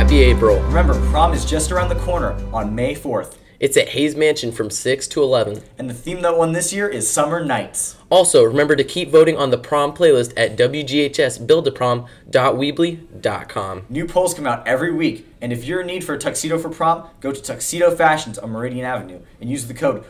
happy April. Remember, prom is just around the corner on May 4th. It's at Hayes Mansion from 6 to 11. And the theme that won this year is Summer Nights. Also, remember to keep voting on the prom playlist at wghsbuildaprom.weebly.com. New polls come out every week, and if you're in need for a tuxedo for prom, go to Tuxedo Fashions on Meridian Avenue and use the code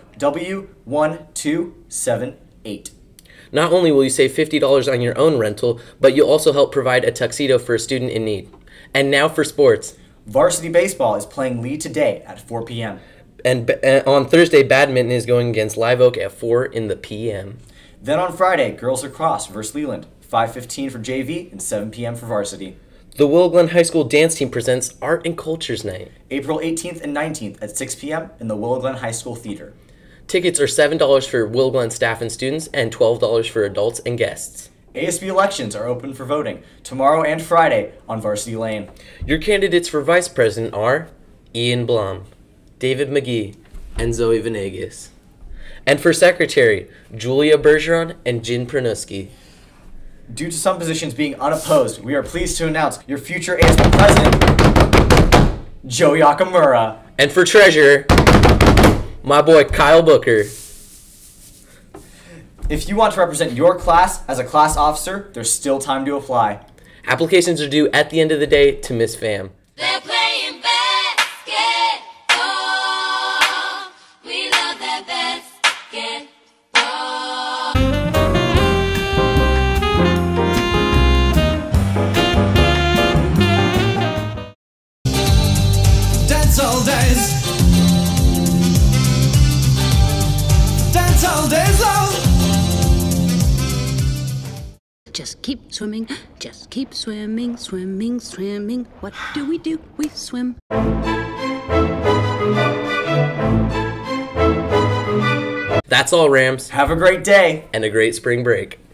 W1278. Not only will you save $50 on your own rental, but you'll also help provide a tuxedo for a student in need. And now for sports. Varsity baseball is playing Lee today at 4 p.m. And on Thursday, badminton is going against Live Oak at 4 p.m. Then on Friday, girls lacrosse versus Leland, 5:15 for JV and 7 p.m. for varsity. The Willow Glen High School Dance Team presents Art and Cultures Night. April 18th and 19th at 6 p.m. in the Willow Glen High School Theater. Tickets are $7 for Willow Glen staff and students and $12 for adults and guests. ASB elections are open for voting tomorrow and Friday on Varsity Lane. Your candidates for vice president are Ian Blum, David McGee, and Zoe Venegas. And for secretary, Julia Bergeron and Jin Pranuski. Due to some positions being unopposed, we are pleased to announce your future ASB president, Joe Yakamura. And for treasurer, my boy Kyle Booker. If you want to represent your class as a class officer, there's still time to apply. Applications are due at the end of the day to Miss Fam. They're playing basketball. We love that basketball. Dance all days. Dance all days long. Just keep swimming, just keep swimming, swimming, swimming. What do? We swim. That's all, Rams. Have a great day. And a great spring break.